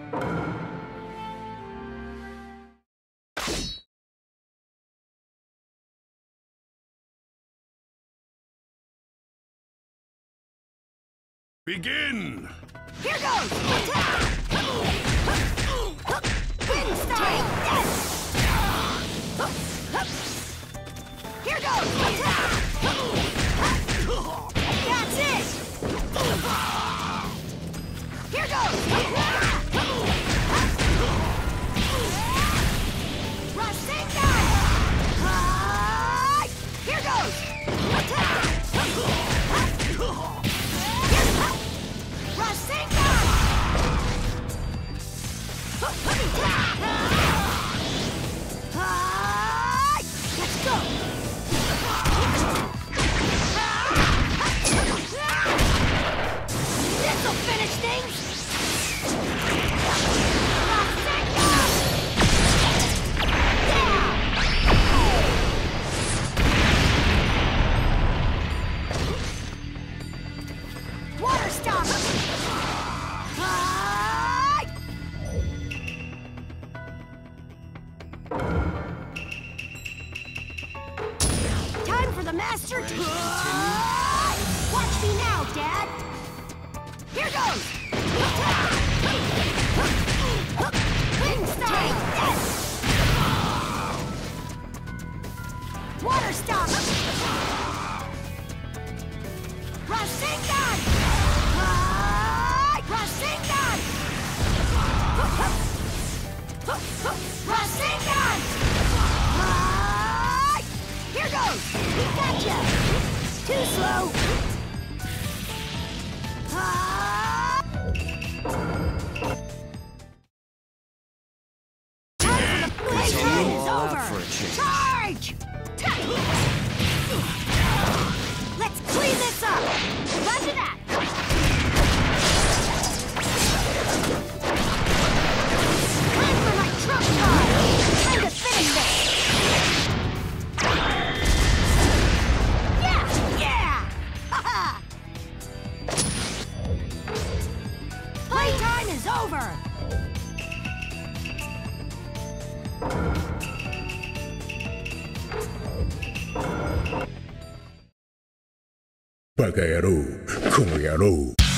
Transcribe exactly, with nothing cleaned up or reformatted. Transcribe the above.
Begin! Here goes! Attack! Wind strike! Here goes! Attack! That's it! Here goes! Rasengan! Here goes! Attack! Rasengan! Let's go! This'll finish things! Rasengan! Yeah! Water stop! Time for the master to... Watch me now, Dad! Here goes! Wind strike! Water stop! Rasengan! Rasengan! Rasengan! Here goes! Gotcha! Too slow! Time for the playtime is over! Charge! Let's clean this up! Roger that! Time for my trump card! Time to finish this! Yeah! Yeah! Ha-ha! Playtime is over! Baka 野郎、この野郎。